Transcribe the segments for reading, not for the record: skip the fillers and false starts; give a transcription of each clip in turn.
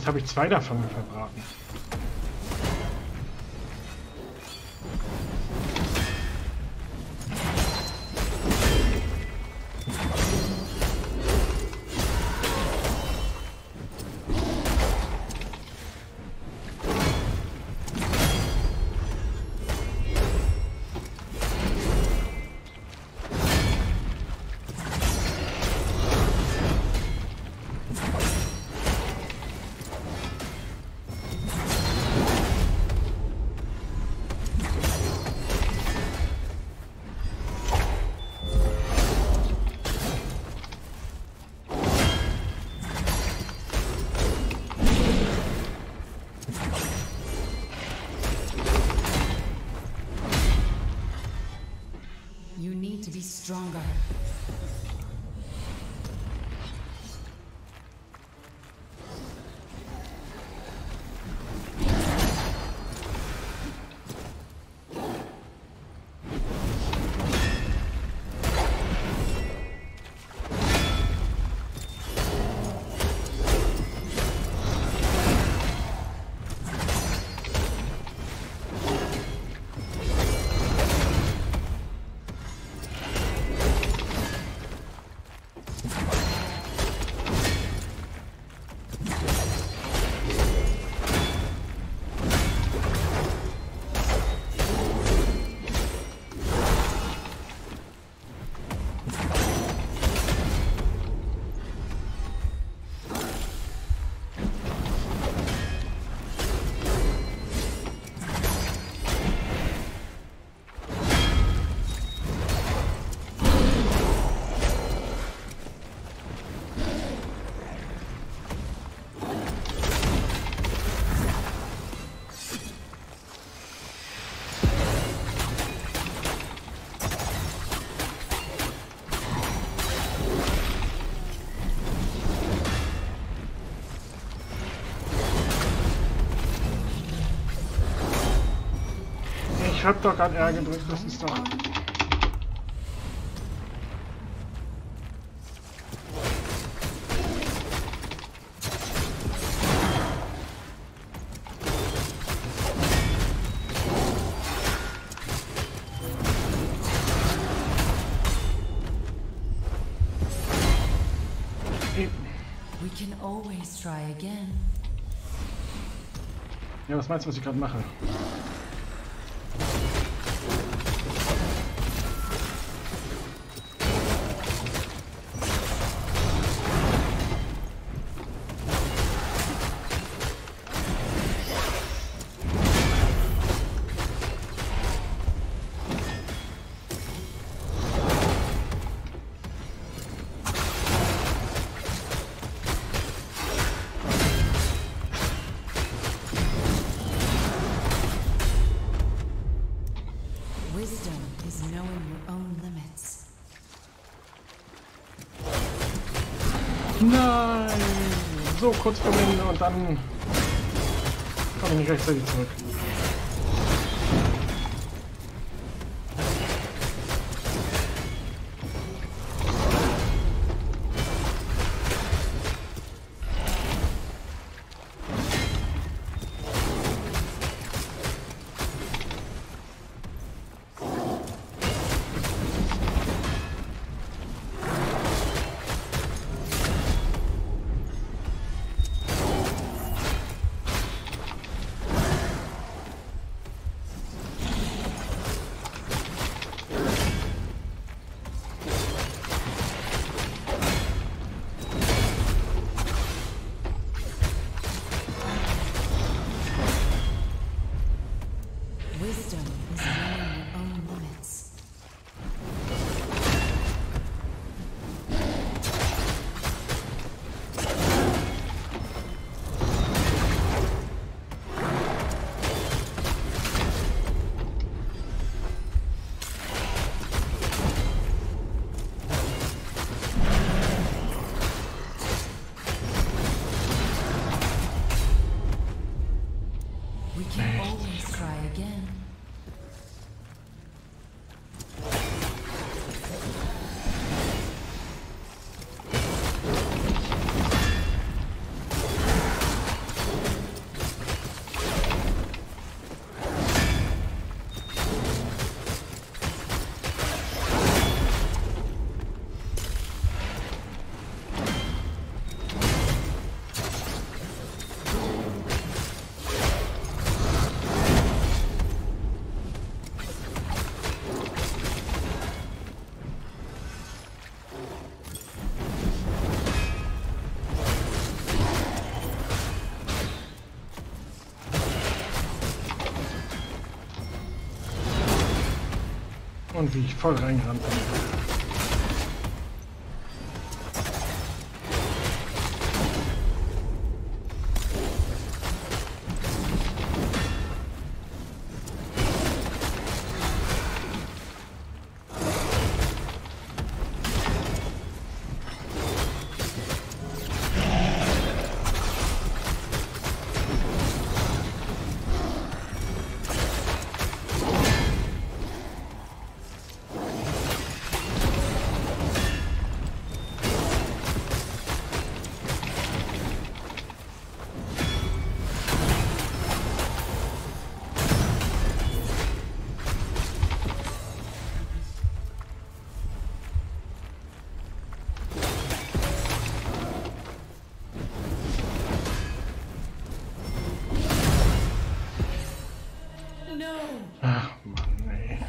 habe ich zwei davon verbraten. You need to be stronger. Ich hab doch gerade R gedrückt, das ist doch... We can always try again. Ja, was meinst du, was ich gerade mache? Wisdom is knowing your own limits. Nein! So kurz vor Ende und dann komme ich nicht rechtzeitig zurück. Und wie ich voll reingerannt bin. Ach Mann, ey.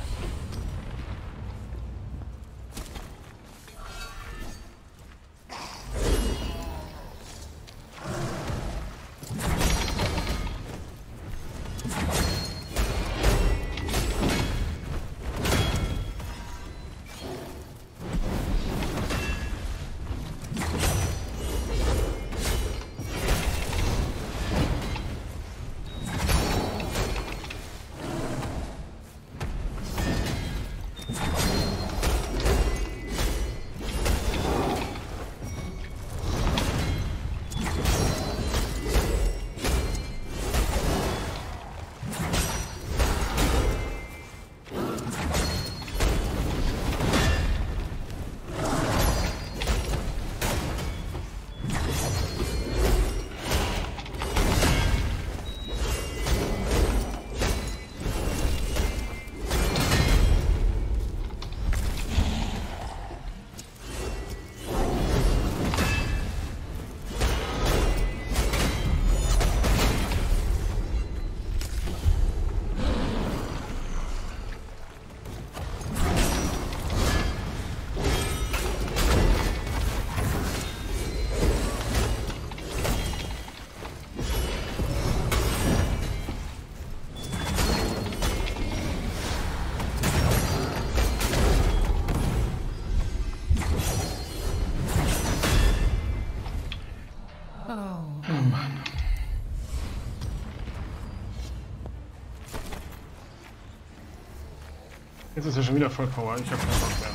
Jetzt ist er schon wieder voll Power. Ich habe keinen Bock mehr.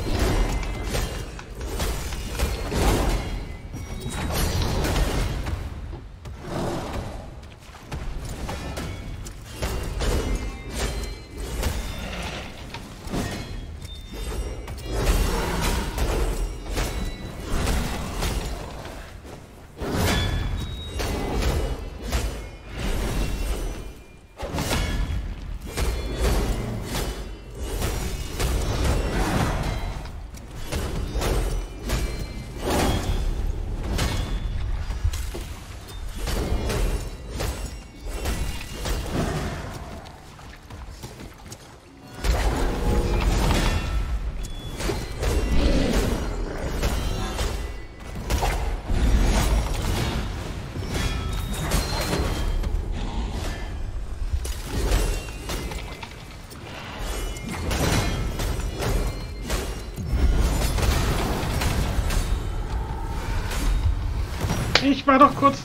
Ich war doch kurz...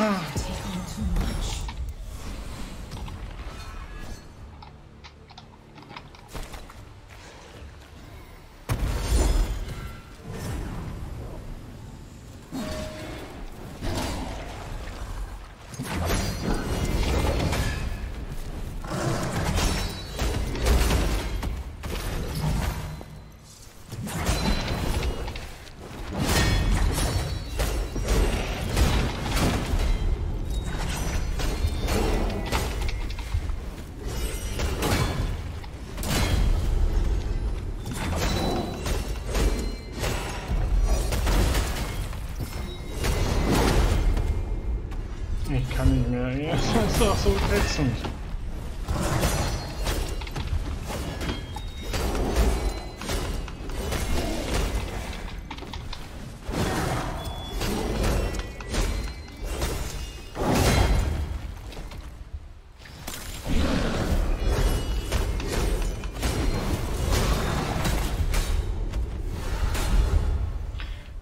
Ich kann nicht mehr. Ja, das ist doch so ätzend.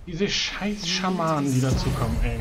Diese scheiß Schamanen, die dazukommen, ey.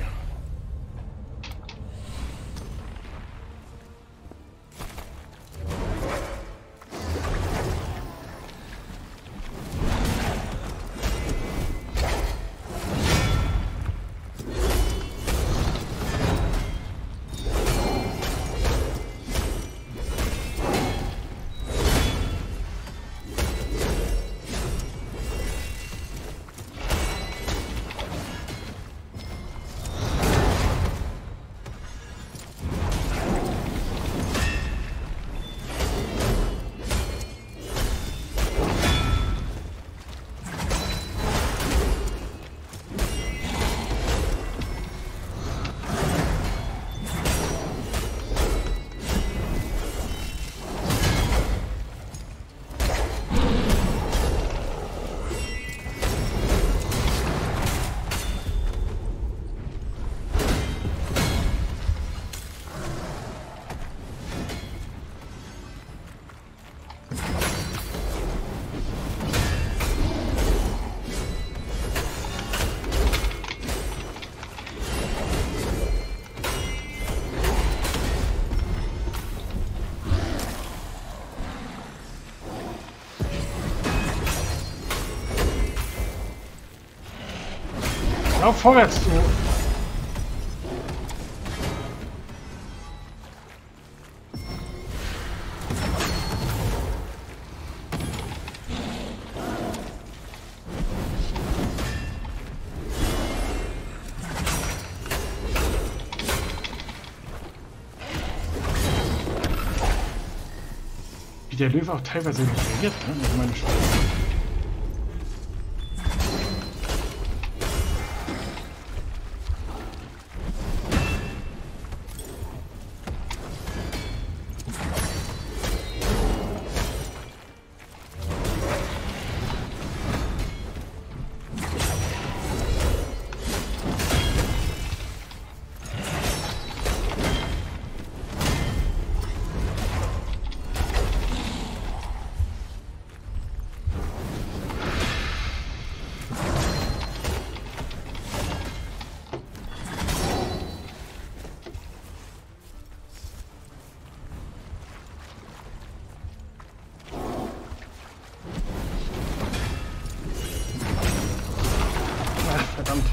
Lauf vorwärts, du! Wie der Löwe auch teilweise reagiert, ne? Also meine Schwester. Verdammt.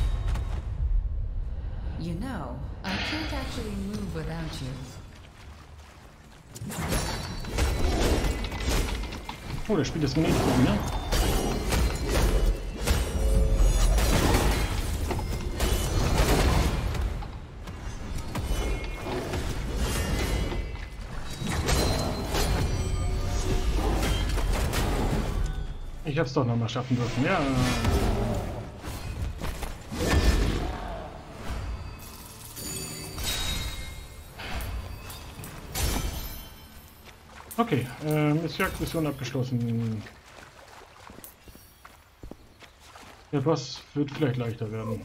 You know, I can't actually move without you. Oh, der spielt das Mädchen, ne? Ich hab's doch noch mal schaffen dürfen, ja. Okay, Mission abgeschlossen. Der Boss wird vielleicht leichter werden.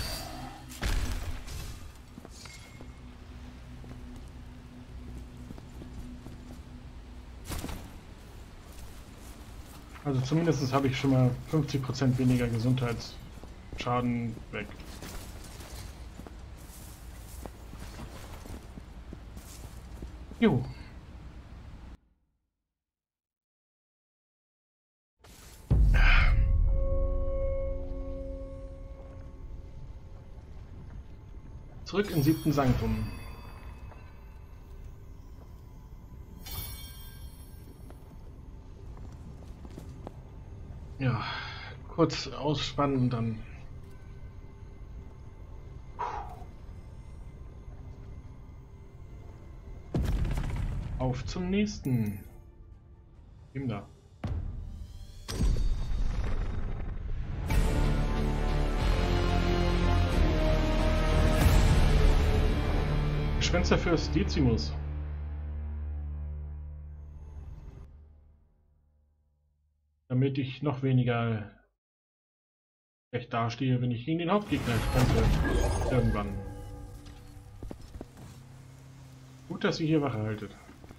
Also zumindest habe ich schon mal 50% weniger Gesundheitsschaden weg. Jo. Zurück im 7. Sanctum. Ja, kurz ausspannen und dann. Auf zum nächsten. Ihm da. Schwänzerfürst Decimus. Damit ich noch weniger schlecht dastehe, wenn ich gegen den Hauptgegner kämpfe. Irgendwann. Gut, dass ihr hier Wache haltet.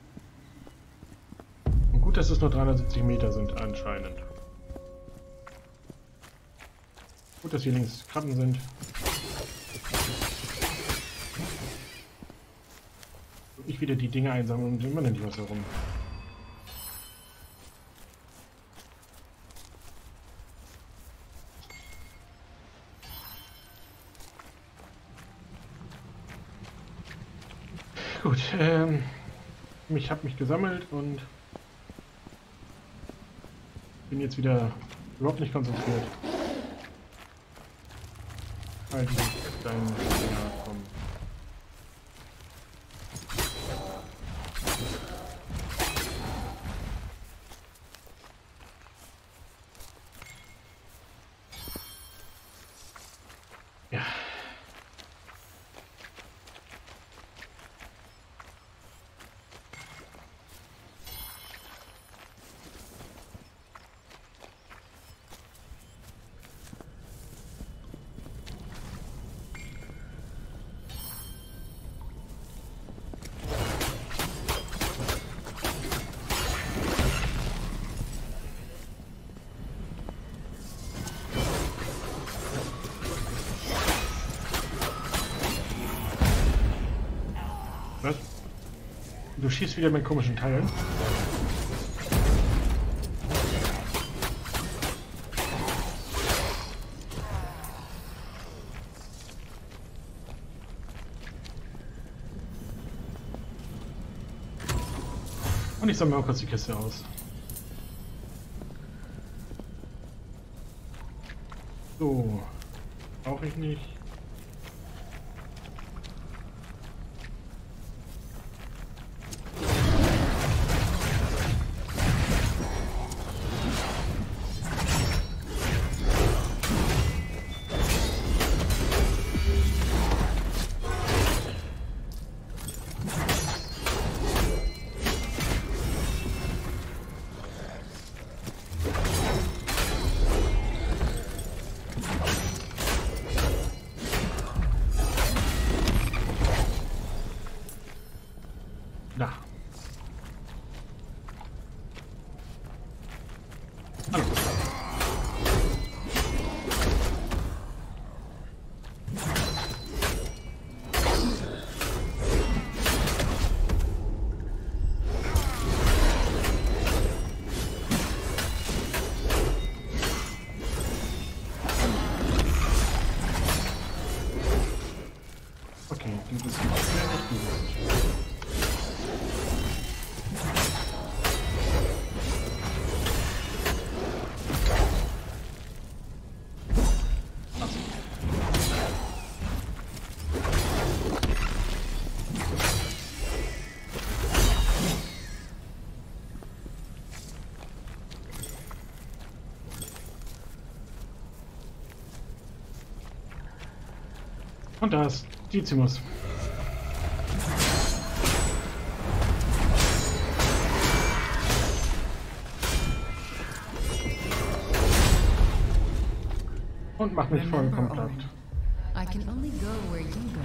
Und gut, dass es nur 370 Meter sind anscheinend. Gut, dass hier links Krabben sind. Und ich wieder die Dinge einsammeln und immer nicht was herum. Gut, ich habe mich gesammelt und bin jetzt wieder überhaupt nicht konzentriert. Halt dein Dinger kommen. Ja. Was? Du schießt wieder mit komischen Teilen. Und ich sammle auch kurz die Kiste aus. So. Brauche ich nicht. Da. Hallo. Okay, dieses ist nicht gut. Und da ist Decimus. Und macht mich vollkommen platt. I can only go where you go.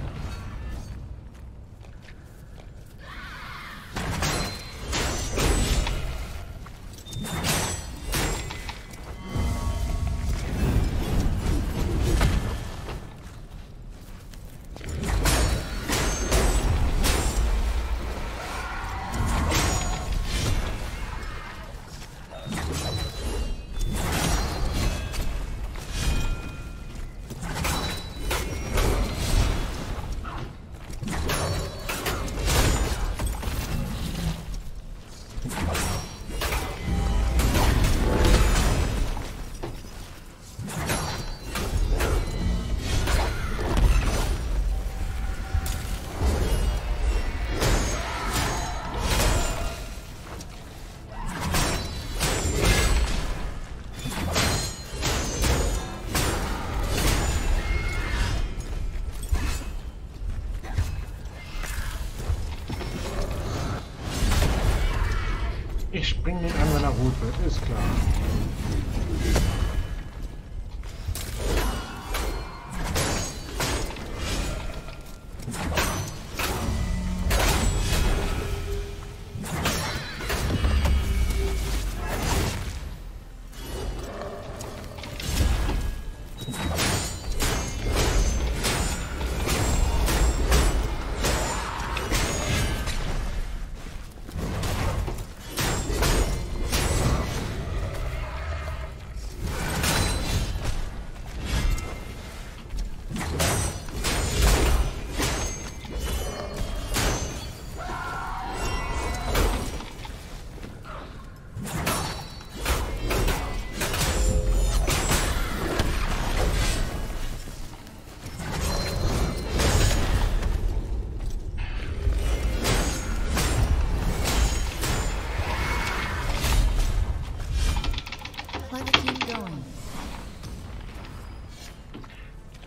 Ich spring den an, wenn er rot wird, ist klar.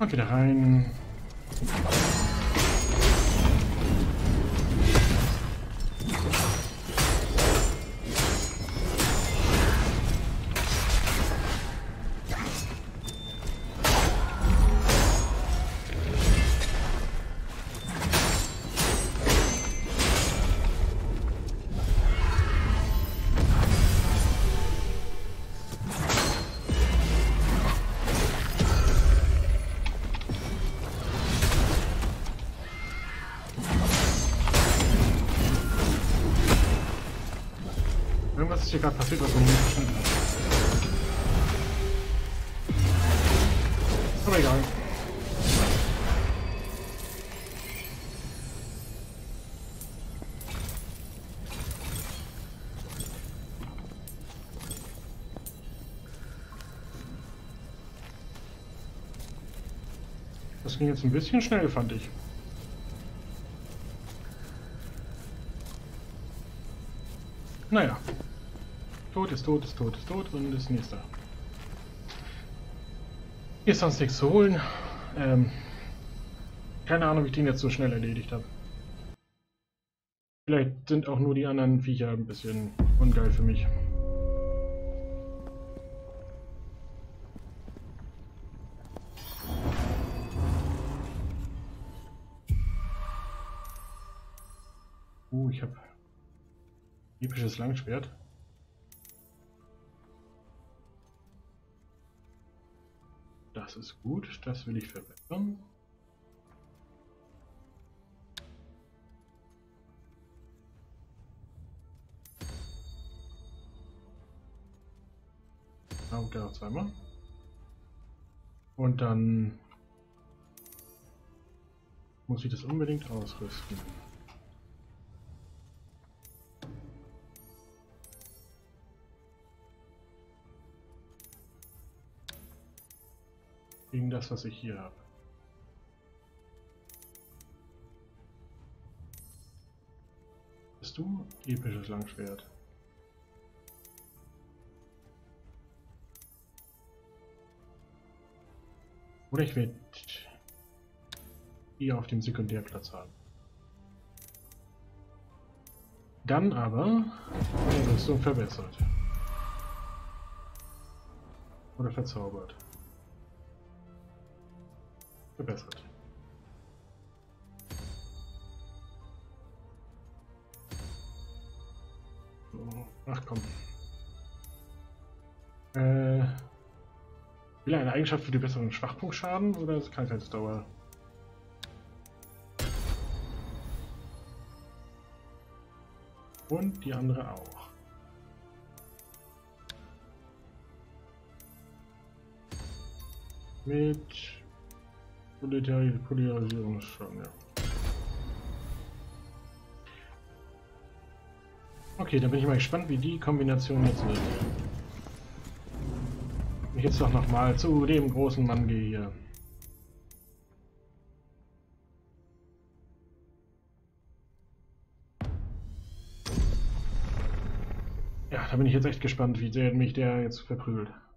Und wieder rein. Irgendwas ist hier gerade passiert, was man nicht verstanden hat. Aber egal. Das ging jetzt ein bisschen schnell, fand ich. Naja. Tot ist tot, ist tot, ist tot und das nächste. Hier ist sonst nichts zu holen. Keine Ahnung, wie ich den jetzt so schnell erledigt habe. Vielleicht sind auch nur die anderen Viecher ein bisschen ungeil für mich. Ich habe episches Langschwert. Das ist gut, das will ich verbessern. Und der noch zweimal. Und dann muss ich das unbedingt ausrüsten. Gegen das, was ich hier habe. Bist du episches Langschwert? Oder ich werde die auf dem Sekundärplatz haben. Dann aber die Rüstung verbessert. Oder verzaubert. Verbessert. So, ach komm. Will eine Eigenschaft für die besseren Schwachpunktschaden oder ist Krankheitsdauer? Und die andere auch. Mit Polarisierungsschaden, ja. Okay, dann bin ich mal gespannt, wie die Kombination jetzt wird. Ich jetzt doch nochmal zu dem großen Mann gehe hier. Ja, da bin ich jetzt echt gespannt, wie sehr mich der jetzt verprügelt.